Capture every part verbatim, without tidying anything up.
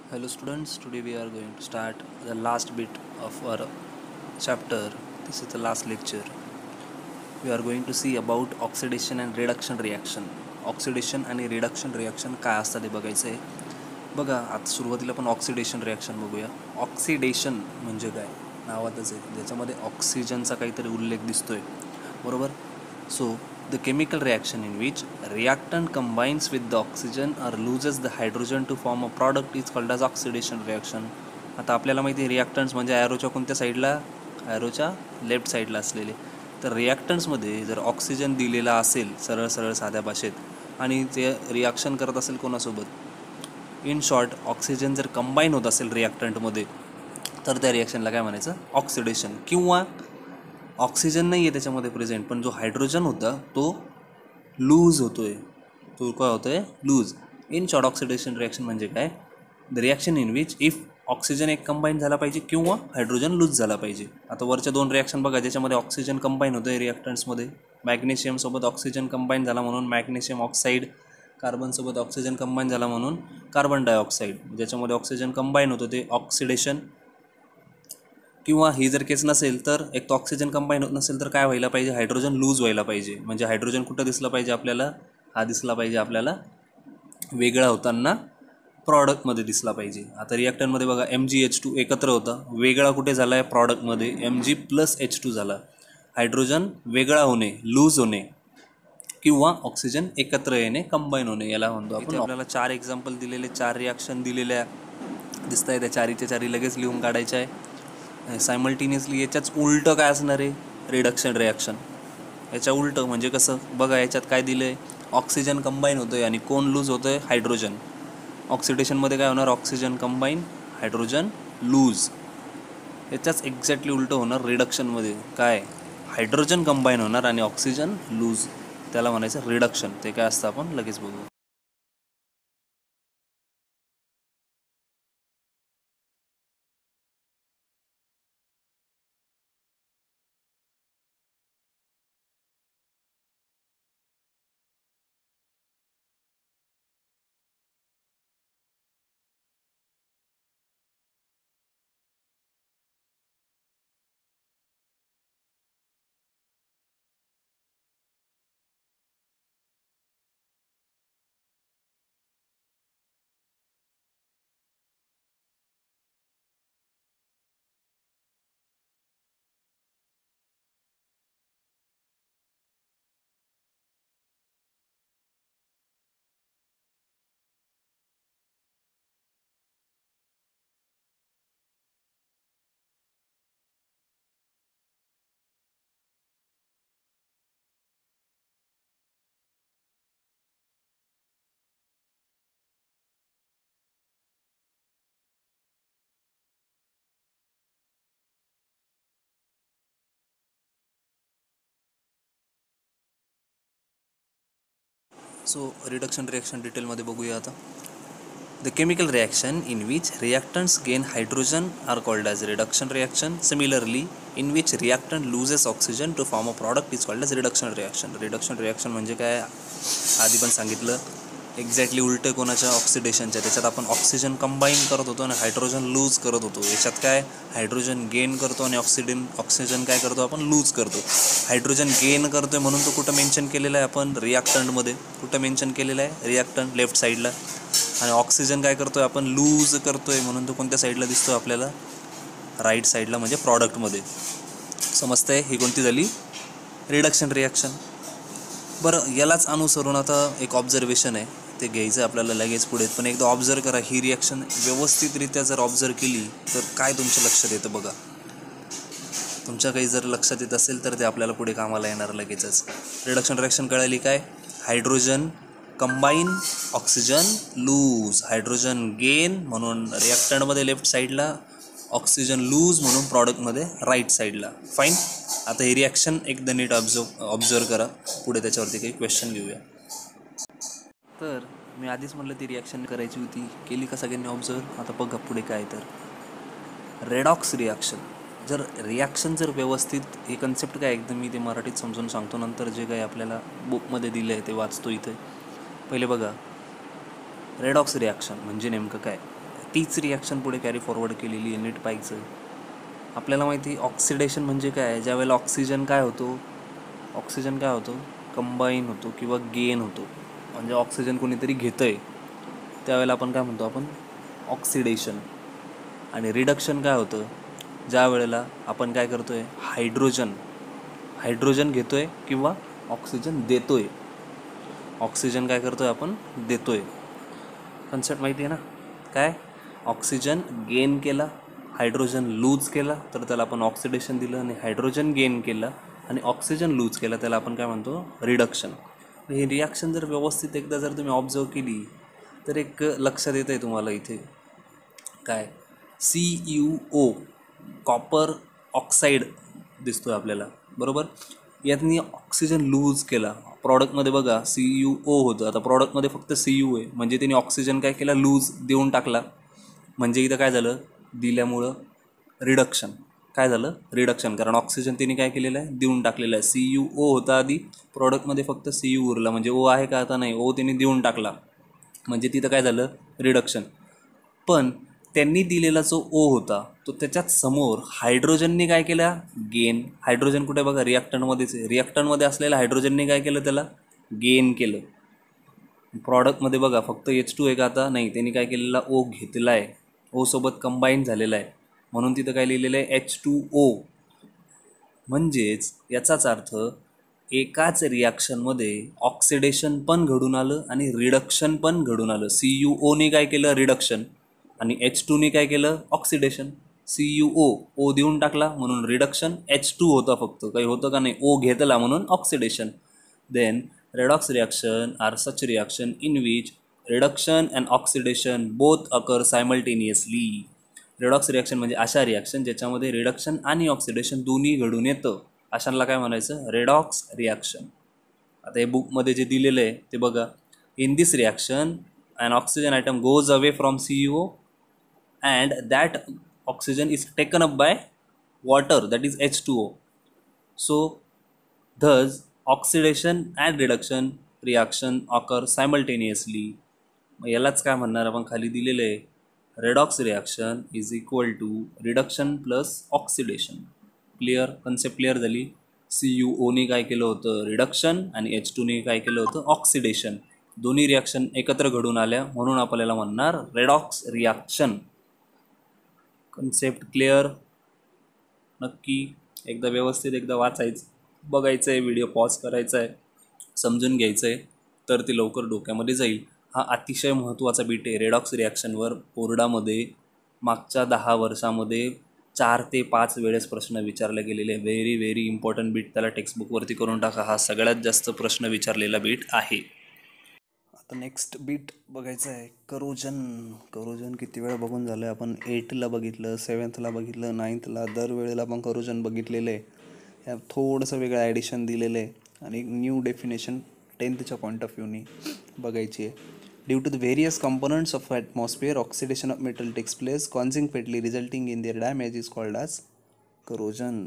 Hello students, today we are going to start the last bit of our chapter. This is the last lecture. We are going to see about oxidation and reduction reaction. Oxidation आणि reduction reaction काय असतं ते बघायचं आहे. बघा आता सुरुवातीला आपण ऑक्सिडेशन रिॲक्शन बघूया. ऑक्सिडेशन म्हणजे काय, नावातच आहे, ज्याच्यामध्ये ऑक्सिजनचा काहीतरी उल्लेख दिसतोय, बरोबर. So the chemical reaction in which reactant combines with the oxygen or loses the hydrogen to form a product is called as oxidation reaction. आता आपल्याला माहिती आहे रिॲक्टंट्स म्हणजे ॲरोच्या कोणत्या साईडला, ॲरोच्या लेफ्ट साईडला असलेले. तर रिॲक्टंट्समध्ये जर ऑक्सिजन दिलेला असेल सरळ सरळ साध्या भाषेत आणि ते रिॲक्शन करत असेल कोणासोबत, इन शॉर्ट ऑक्सिजन जर कंबाईन होत असेल रिॲक्टंटमध्ये, तर त्या रिॲक्शनला काय म्हणायचं, ऑक्सिडेशन. किंवा ऑक्सिजन नाही आहे त्याच्यामध्ये प्रेझेंट, पण जो हायड्रोजन होता तो लूज होतोय, तो काय होतोय, lose. In short oxidation reaction म्हणजे काय, the reaction in which if oxygen एक कंबाईन झाला पाहिजे किंवा हायड्रोजन लूज झाला पाहिजे. आता वरच्या दोन रिॲक्शन बघा ज्याच्यामध्ये ऑक्सिजन कंबाईन होतं आहे रिॲक्टंट्समध्ये. मॅग्नेशियमसोबत ऑक्सिजन कंबाईन झाला म्हणून मॅग्नेशियम ऑक्साईड, कार्बनसोबत ऑक्सिजन कंबाईन झाला म्हणून कार्बन डायऑक्साईड, ज्याच्यामध्ये ऑक्सिजन कंबाईन होतं ते ऑक्सिडेशन. किंवा ही जर केस नसेल तर एक तर ऑक्सिजन कंबाईन होत नसेल तर काय व्हायला पाहिजे, हायड्रोजन लूज व्हायला पाहिजे. म्हणजे हायड्रोजन कुठं दिसला पाहिजे आपल्याला, हा दिसला पाहिजे आपल्याला वेगळा होताना प्रॉडक्टमध्ये दिसला पाहिजे. आता रिॲक्टरमध्ये बघा एम जी एच टू एकत्र होता, वेगळा कुठे झाला आहे, प्रॉडक्टमध्ये M G plus H two झाला. हायड्रोजन वेगळा होणे, लूज होणे, किंवा ऑक्सिजन एकत्र येणे, कंबाईन होणे, याला म्हणतो आपण. आपल्याला चार एक्झाम्पल दिलेले, चार रिॲक्शन दिलेल्या दिसत आहे, त्या चारीच्या चारी लगेच लिहून काढायच्या आहे. सायमल्टेनियसली याच्याच उलटं काय असणार आहे, रिडक्शन रिॲक्शन. याच्या उलटं म्हणजे कसं बघा, याच्यात काय दिलं आहे, ऑक्सिजन कंबाईन होतं आहे आणि कोण लूज होतं आहे, हायड्रोजन. ऑक्सिडेशनमध्ये काय होणार, ऑक्सिजन कंबाईन, हायड्रोजन लूज. याच्याच एक्झॅक्टली उलटं होणार रिडक्शनमध्ये, काय, हायड्रोजन कंबाईन होणार आणि ऑक्सिजन लूज, त्याला म्हणायचं रिडक्शन. ते काय असतं आपण लगेच बघू. सो रिडक्शन रिॲक्शन डिटेलमध्ये बघूया आता. The chemical reaction in which reactants gain hydrogen are called as reduction reaction. Similarly, in which reactant loses oxygen to form a product is called as reduction reaction. Reduction reaction म्हणजे काय, आधी पण सांगितलं, exactly उलटं कोणाच्या, ऑक्सिडेशनच्या. त्याच्यात आपण oxygen combine करत होतो आणि हायड्रोजन लूज करत होतो. याच्यात काय, हायड्रोजन गेन करतो आणि ऑक्सिडन ऑक्सिजन काय करतो, आपण लूज करतो. हायड्रोजन गेन करतोय म्हणून तो कुठं मेन्शन केलेला आहे आपण, रिॲक्टंटमध्ये. कुठं मेन्शन केलेला आहे, रिॲक्टंट लेफ्ट साईडला. आणि ऑक्सिजन काय करतोय, आपण लूज करतोय म्हणून तो कोणत्या साईडला दिसतो आपल्याला, राईट साईडला, म्हणजे प्रॉडक्टमध्ये. समजतंय, ही कोणती झाली, रिडक्शन रिॲक्शन. बरं, यालाच अनुसरून आता एक ऑब्झर्वेशन आहे, ते घ्यायचं आपल्याला लगेच पुढे. पण एकदा ऑब्झर्व करा, ही रिॲक्शन व्यवस्थितरित्या जर ऑब्झर्व केली तर काय तुमच्या लक्षात येतं बघा. तुमच्या काही जर लक्षात येत असेल तर ते आपल्याला पुढे कामाला येणार लगेचच. रिडक्शन रिॲक्शन कळाली काय, hydrogen combine, oxygen lose, hydrogen gain म्हणून रिॲक्टंटमध्ये लेफ्ट साईडला, ऑक्सिजन लूज म्हणून प्रॉडक्टमध्ये राईट साईडला. फाईन. आता ही रिॲक्शन एकदा नीट ऑब्झर्व ऑब्झर्व करा, पुढे त्याच्यावरती काही क्वेश्चन घेऊया. तर मी आधीच म्हटलं ती रिॲक्शन करायची होती, केली का सगळ्यांनी ऑब्झर्व. आता बघा पुढे काय, तर रेडॉक्स रिॲक्शन. जर रिॲक्शन जर व्यवस्थित, हे कन्सेप्ट काय एकदम मी ते मराठीत समजून सांगतो, नंतर जे काही आपल्याला बुकमध्ये दिलं आहे ते वाचतो इथे. पहिले बघा, रेडॉक्स रिॲक्शन म्हणजे नेमकं काय. तीच रिॲक्शन पुढे कॅरी फॉरवर्ड केलेली आहे, नीट पाहायचं. आपल्याला माहिती आहे ऑक्सिडेशन म्हणजे काय, ज्यावेळेला ऑक्सिजन काय होतो, ऑक्सिजन काय होतो, कंबाईन होतो किंवा गेन होतो. म्हणजे ऑक्सिजन कोणीतरी घेतं आहे त्यावेळेला आपण काय म्हणतो, आपण ऑक्सिडेशन. आणि रिडक्शन काय होतं, ज्या वेळेला आपण काय करतो आहे, हायड्रोजन हायड्रोजन घेतो आहे किंवा ऑक्सिजन देतो आहे. ऑक्सिजन काय करतो आहे, आपण देतो आहे. कन्सेप्ट माहिती आहे ना, काय, ऑक्सिजन गेन केला, हायड्रोजन लूज केला तर त्याला आपण ऑक्सिडेशन दिलं, आणि हायड्रोजन गेन केलं आणि ऑक्सिजन लूज केला त्याला आपण काय म्हणतो, रिडक्शन. ही रिॲक्शन जर व्यवस्थित एकदा जर तुम्ही ऑब्झर्व केली तर एक लक्षात येतं आहे तुम्हाला इथे, काय, C U O copper oxide दिसतो आहे आपल्याला, बरोबर. यातनी ऑक्सिजन लूज केला प्रॉडक्टमध्ये, बघा सी यू ओ होतं, आता प्रॉडक्टमध्ये फक्त सी यू आहे, म्हणजे त्यांनी ऑक्सिजन काय केला, लूज देऊन टाकला. म्हणजे इथं काय झालं, दिल्यामुळं रिडक्शन. काय झालं, रिडक्शन, कारण ऑक्सिजन त्यांनी काय केलेलं आहे, देऊन टाकलेलं आहे. सी यू ओ होता आधी, प्रॉडक्टमध्ये फक्त सी यू उरला, म्हणजे ओ आहे का, आता नाही, ओ त्यांनी देऊन टाकला, म्हणजे तिथं काय झालं, रिडक्शन. पण त्यांनी दिलेला जो ओ होता तो त्याच्यात समोर हायड्रोजनने काय केला, गेन. हायड्रोजन कुठे, बघा रिॲक्टंटमध्येच आहे, रिॲक्टंटमध्ये असलेल्या हायड्रोजनने काय केलं, त्याला गेन केलं. प्रॉडक्टमध्ये बघा फक्त एच टू आहे का, आता नाही, त्यांनी काय केलेला, ओ घेतला आहे, ओ सोबत कंबाईन झालेला आहे, म्हणून तिथं काय लिहिलेलं आहे, एच टू ओ. म्हणजेच याचाच अर्थ एकाच रिॲक्शनमध्ये ऑक्सिडेशन पण घडून आलं आणि रिडक्शन पण घडून आलं. सी यू ओने काय केलं, रिडक्शन, आणि एच टूने काय केलं, oxidation. C U O, O देऊन टाकला म्हणून रिडक्शन, एच टू होता फक्त, काही होतं का नाही, ओ घेतला म्हणून oxidation. Then redox reaction are such reaction in which reduction and oxidation both occur simultaneously. redox reaction म्हणजे अशा रिॲक्शन ज्याच्यामध्ये रिडक्शन आणि ऑक्सिडेशन दोन्ही घडून येतं, अशांना काय म्हणायचं, रेडॉक्स रिॲक्शन. आता हे बुकमध्ये जे दिलेलं आहे ते बघा, in this reaction an oxygen atom goes away from C U O and that oxygen is taken up by water, that is H two O. So thus oxidation and reduction reaction occur simultaneously. मग यालाच काय म्हणणार आपण, खाली दिलेलं आहे, redox reaction is equal to reduction plus oxidation. Clear, concept clear झाली. C U ओने काय केलं होतं, रिडक्शन, आणि एच टूने काय केलं होतं, ऑक्सिडेशन. दोन्ही रिॲक्शन एकत्र घडून आल्या म्हणून आपल्याला म्हणणार रेडॉक्स रिॲक्शन. कन्सेप्ट क्लिअर, नक्की एकदा व्यवस्थित एकदा वाचायचं, बघायचं आहे, व्हिडिओ पॉज करायचा आहे, समजून घ्यायचं आहे, तर ते लवकर डोक्यामध्ये जाईल. हा अतिशय महत्त्वाचा बीट आहे रेडॉक्स रिॲक्शनवर. बोर्डामध्ये मागच्या दहा वर्षामध्ये चार ते पाच वेळेस प्रश्न विचारले गेलेले, व्हेरी व्हेरी इम्पॉर्टंट बीट, त्याला टेक्स्टबुकवरती करून टाका, हा सगळ्यात जास्त प्रश्न विचारलेला बीट आहे. आता नेक्स्ट बीट बघायचं आहे, करोजन. करोजन किती वेळा बघून झालं आहे आपण, एटला बघितलं, सेवन्थला बघितलं, नाईन्थला, दरवेळेला आपण करोजन बघितलेलं आहे. ह्या थोडंसं वेगळं ॲडिशन दिलेलं आहे आणि एक न्यू डेफिनेशन टेन्थच्या पॉईंट ऑफ व्ह्यूनी बघायची आहे. Due to the various components of atmosphere oxidation of metal takes place consequently resulting in their damage is called as corrosion.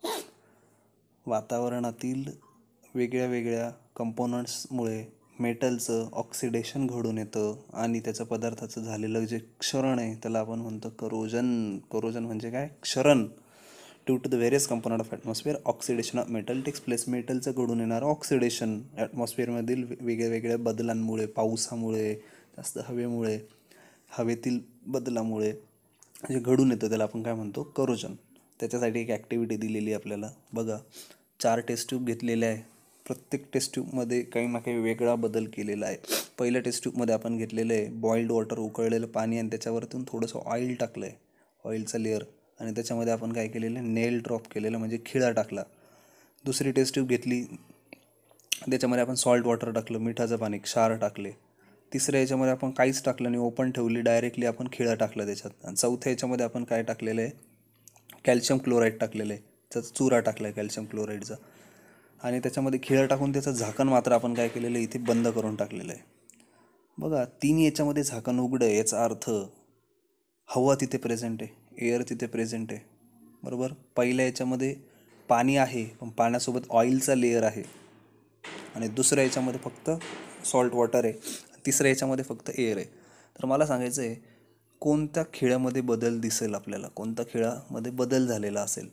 वातावरणातील वेगळ्या वेगळ्या कंपोनंट्समुळे मेटलचं ऑक्सिडेशन घडून येतं आणि त्याचं पदार्थाचं झालेलं जे क्षरण आहे त्याला आपण म्हणतो करोजन. करोजन म्हणजे काय, क्षरण. Due to the various component of atmosphere oxidation of metal takes place, मेटलचं घडून येणारं ऑक्सिडेशन ॲटमॉस्फिअरमधील वेगळ्या वेगळ्या बदलांमुळे, पावसामुळे, जास्त हवेमुळे, हवेतील बदलामुळे जे घडून येतं त्याला आपण काय म्हणतो, करोजन. त्याच्यासाठी एक ॲक्टिव्हिटी दिलेली आपल्याला, बघा चार टेस्ट ट्यूब घेतलेल्या आहे, प्रत्येक टेस्ट ट्यूबमध्ये काही ना काही वेगळा बदल केलेला आहे. पहिल्या टेस्ट ट्यूबमध्ये आपण घेतलेलं आहे बॉइल्ड वॉटर, उकळलेलं पाणी, आणि त्याच्यावरतून थोडंसं ऑइल टाकलं आहे, ऑइलचा लेअर, आणि त्याच्यामध्ये आपण काय केलेलं, नेल ड्रॉप केलेलं म्हणजे खिळा टाकला. दुसरी टेस्ट ट्यूब घेतली, त्याच्यामध्ये आपण सॉल्ट वॉटर टाकलं, मिठाचं पाणी, क्षार टाकले. तिसऱ्या याच्यामध्ये आपण काहीच टाकलं नाही, ओपन ठेवली, डायरेक्टली आपण खिळा टाकला त्याच्यात. आणि चौथ्या याच्यामध्ये आपण काय टाकलेलं आहे, कॅल्शियम क्लोराईड टाकलेलं आहे, त्याचा चुरा टाकला आहे कॅल्शियम क्लोराईडचा, आणि त्याच्यामध्ये खिळा टाकून त्याचं झाकण मात्र आपण काय केलेलं आहे, इथे बंद करून टाकलेलं आहे. बघा तीन याच्यामध्ये झाकण उघडं आहे, याचा अर्थ हवा तिथे प्रेझेंट आहे, एअर तिथे प्रेझेंट आहे, बरोबर. पहिल्या याच्यामध्ये पाणी आहे पण पाण्यासोबत ऑइलचा लेअर आहे, आणि दुसऱ्या याच्यामध्ये फक्त सॉल्ट वॉटर आहे, तिसऱ्या याच्यामध्ये फक्त एअर आहे. तर मला सांगायचं आहे कोणत्या खिळ्यामध्ये बदल दिसेल आपल्याला, कोणत्या खिळ्यामध्ये बदल झालेला असेल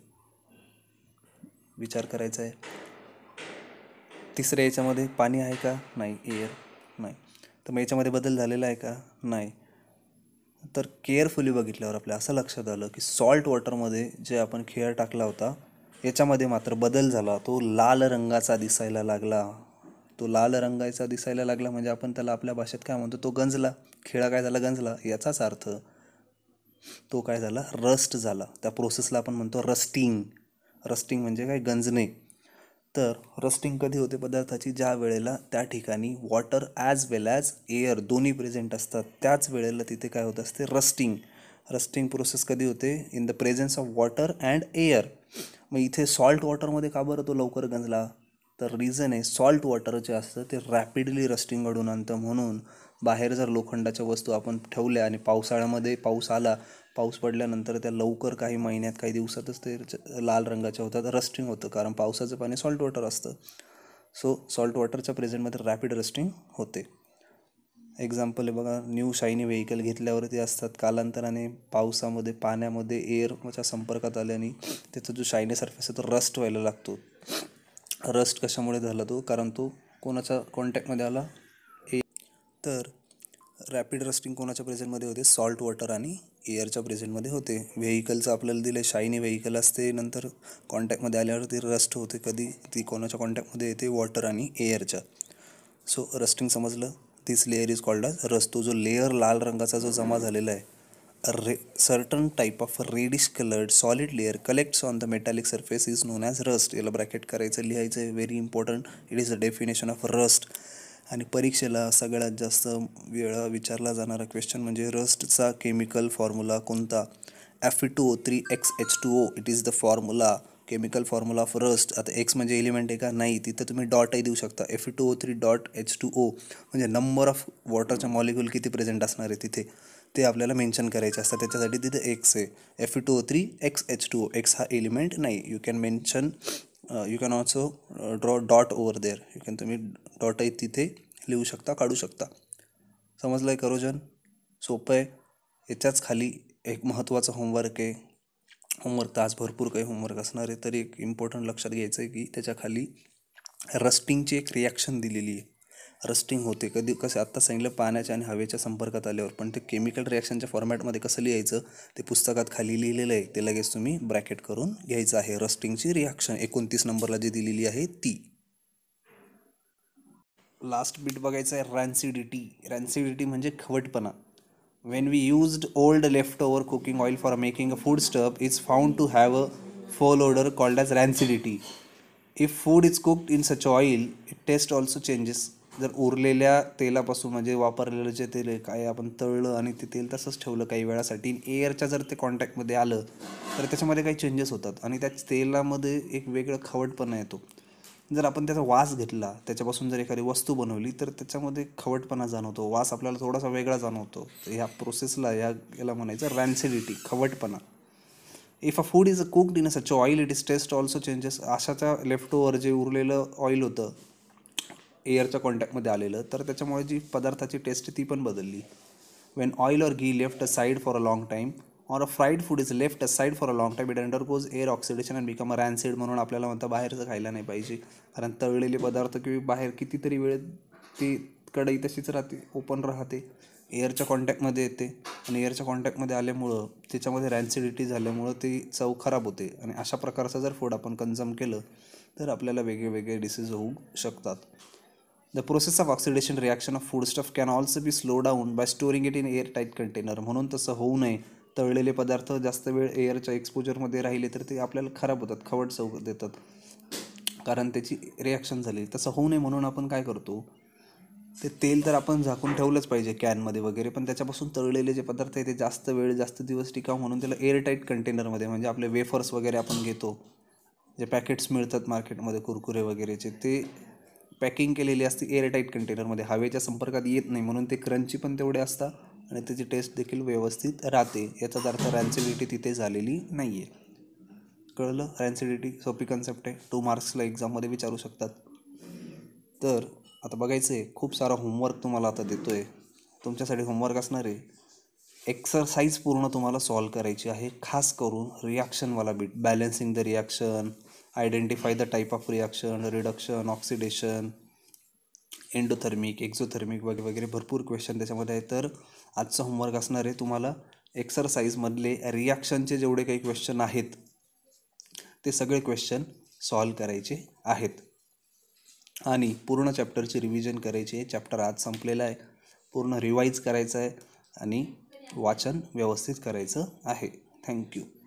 विचार करायचा आहे. तिसऱ्या याच्यामध्ये पाणी आहे का? नाही. एअर नाही. तर मग याच्यामध्ये बदल झालेला आहे का? नाही. तर केअरफुली बघितल्यावर आपल्या असं लक्षात आलं की सॉल्ट वॉटरमध्ये जे आपण खिळा टाकला होता याच्यामध्ये मात्र बदल झाला. तो लाल रंगाचा दिसायला लागला. तो लाल रंगाचा दिसायला लागला म्हणजे आपण त्याला आपल्या भाषेत काय म्हणतो, तो गंजला. खिळा काय झाला? गंजला. याचाच अर्थ तो काय झाला? रस्ट झाला. त्या प्रोसेसला आपण म्हणतो रस्टिंग. रस्टिंग म्हणजे काय? गंजणे. तर रस्टिंग कधी होते पदार्थाची? ज्या वेळेला त्या ठिकाणी water as well as air दोन्ही प्रेझेंट असतात, त्याच वेळेला तिथे काय होत असते? रस्टिंग. रस्टिंग प्रोसेस कधी होते? In the presence of water and air. मग इथे सॉल्ट वॉटरमध्ये का बरं तो लवकर गंजला? तर रिझन आहे, सॉल्ट वॉटर जे असतं ते रॅपिडली रस्टिंग घडून आणतं. म्हणून बाहेर जर लोखंडाच्या वस्तू आपण ठेवल्या आणि पावसाळ्यामध्ये पाऊस आला, पाऊस पडल्यानंतर त्या लवकर काही महिन्यात काही दिवसातच ते लाल रंगाच्या होतात, रस्टिंग होतं. कारण पावसाचं पाणी सॉल्ट वॉटर असतं. सो सॉल्ट वॉटरच्या प्रेझेंटमध्ये रॅपिड रस्टिंग होते. एक्झाम्पल आहे बघा, न्यू शायनी व्हेकल घेतल्यावरती असतात, कालांतराने पावसामध्ये पाण्यामध्ये एअरच्या संपर्कात आल्याने त्याचा जो शायनी सरफेस आहे तो रस्ट व्हायला लागतो. रस्ट कशामुळे झाला तो? कारण तो कोणाच्या कॉन्टॅक्टमध्ये आला? ए. तर रॅपिड रस्टिंग कोणाच्या प्रेझेंटमध्ये होते? सॉल्ट वॉटर आणि एअरच्या प्रेझेंटमध्ये होते. व्हेकलचं आपल्याला दिलं, शायनी व्हेकल असते, नंतर कॉन्टॅक्टमध्ये आल्यावर ती रस्ट होते. कधी? ती कोणाच्या कॉन्टॅक्टमध्ये येते? वॉटर आणि एअरच्या. सो रस्टिंग समजलं. This layer is called as rust. तो जो लेअर लाल रंगाचा जो जमा झालेला आहे, रे certain type of reddish coloured solid layer collects on the metallic surface is known as rust. याला ब्रॅकेट करायचं, लिहायचं आहे. Very important. It is the definition of rust. आणि परीक्षेला सगळ्यात जास्त वेळा विचारला जाणारा क्वेश्चन म्हणजे रस्टचा केमिकल फॉर्म्युला कोणता? F E two O three X H two O. It is the formula, chemical formula of rust. आता एक्स म्हणजे एलिमेंट आहे का? नाही. तिथं तुम्ही डॉटही देऊ शकता. F E two O three dot H two O म्हणजे नंबर ऑफ वॉटरच्या मॉलिक्यूल किती प्रेझेंट असणार आहे तिथे, ते आपल्याला मेन्शन करायचे असतात. त्याच्यासाठी तिथे एक्स आहे. F E two O three X H two O. X हा एलिमेंट नाही. You can mention, you can also draw dot over there. You can, तुम्ही डॉटही तिथे लिहू शकता, काढू शकता. समजलं आहे करोजन? सोपं आहे. याच्याच खाली एक महत्त्वाचं होमवर्क आहे. होमवर्क तर आज भरपूर काही होमवर्क असणार आहे, तरी एक इम्पॉर्टंट लक्षात घ्यायचं आहे की त्याच्या खाली रस्टिंगची एक रिॲक्शन दिलेली आहे. रस्टिंग होते कधी? कसं आत्ता सांगितलं, पाण्याच्या आणि हवेच्या संपर्कात आल्यावर. पण ते केमिकल रिॲक्शनच्या फॉर्मॅटमध्ये कसं लिहायचं ते पुस्तकात खाली लिहिलेलं आहे. ते लगेच तुम्ही ब्रॅकेट करून घ्यायचं आहे. रस्टिंगची रिॲक्शन एकोणतीस नंबरला जी दिलेली आहे ती. लास्ट बीट बघायचं आहे, रॅन्सिडिटी. रॅन्सिडिटी म्हणजे खवटपणा. When we used old left over cooking oil for making a food stuff is found to have a foul odour called as rancidity. If food is cooked in such oil it taste also changes. जर उरलेल्या तेलापासून म्हणजे वापरलेलं जे तेल आहे, काय आपण तळलं आणि ते तेल तसंच ठेवलं काही वेळासाठी, एअरच्या जर ते कॉन्टॅक्टमध्ये आलं तर त्याच्यामध्ये काही चेंजेस होतात आणि त्या तेलामध्ये एक वेगळं खवटपणा येतो. जर आपण त्याचा वास घेतला, त्याच्यापासून जर एखादी वस्तू बनवली तर त्याच्यामध्ये खवटपणा जाणवतो, वास आपल्याला थोडासा वेगळा जाणवतो. तर ह्या प्रोसेसला, या याला म्हणायचं रॅन्सिडिटी, खवटपणा. If a food is a cooked in a such oil it is taste also changes. अशाच्या लेफ्ट ओव्हर जे उरलेलं ऑइल होतं एअरच्या कॉन्टॅक्टमध्ये आलेलं, तर त्याच्यामुळे जी पदार्थाची टेस्ट ती पण बदलली. When oil or ghee left aside for a long time or a fried food is left aside for a long time it undergoes air oxidation and become a rancid. म्हणून आपल्याला म्हणतं बाहेरचं खायला नाही पाहिजे, कारण तळलेले पदार्थ किंवा बाहेर कितीतरी वेळ ती कढई तशीच राहते, ओपन राहते, एअरच्या कॉन्टॅक्टमध्ये येते आणि एअरच्या कॉन्टॅक्टमध्ये आल्यामुळं त्याच्यामध्ये रॅन्सिडिटी झाल्यामुळं ती चव खराब होते. आणि अशा प्रकारचं जर फूड आपण कन्झ्युम केलं तर आपल्याला वेगळे वेगळे डिसीज होऊ शकतात. The process of oxidation reaction of foodstuff can also be slowed down by storing it in airtight container. म्हणून तसं होऊ नये. तळलेले पदार्थ जास्त वेळ एअरच्या एक्सपोजरमध्ये राहिले तर ते आपल्याला खराब होतात, खवट चव देतात, कारण त्याची रिॲक्शन झाली. तसं होऊ नये म्हणून आपण काय करतो, ते तेल तर आपण झाकून ठेवलंच पाहिजे कॅनमध्ये वगैरे, पण त्याच्यापासून तळलेले जे पदार्थ आहे ते जास्त वेळ जास्त दिवस टिकाव म्हणून त्याला एअरटाईट कंटेनरमध्ये, म्हणजे आपले वेफर्स वगैरे आपण घेतो, जे पॅकेट्स मिळतात मार्केटमध्ये कुरकुरे वगैरेचे, ते पॅकिंग केलेली असते एअरटाईट कंटेनरमध्ये, हवेच्या संपर्कात येत नाही, म्हणून ते क्रंची पण तेवढे असतात आणि त्याची टेस्ट देखील व्यवस्थित राहते. याचाच अर्थ रॅन्सिडिटी तिथे झालेली नाही आहे. कळलं? रॅन्सिडिटी सोपी कन्सेप्ट आहे, टू मार्क्सला एक्झाममध्ये विचारू शकतात. तर आता बघायचं आहे, खूप सारा होमवर्क तुम्हाला आता देतो आहे. तुमच्यासाठी होमवर्क असणार आहे, एक्सरसाइज पूर्ण तुम्हाला सॉल्व करायची आहे, खास करून रिॲक्शनवाला bit, balancing the reaction, identify the type of reaction, reduction, oxidation, endothermic, exothermic वगैरे वगैरे भरपूर क्वेश्चन त्याच्यामध्ये आहे. तर आजचा होमवर्क असणार आहे तुम्हाला एक्सरसाइजमधले रिॲक्शनचे जेवढे काही क्वेश्चन आहेत ते सगळे क्वेश्चन सॉल्व करायचे आहेत आणि पूर्ण चॅप्टरची रिव्हिजन करायची आहे. चॅप्टर आज संपलेला आहे, पूर्ण रिवाईज करायचं आहे आणि वाचन व्यवस्थित करायचं आहे. थँक्यू.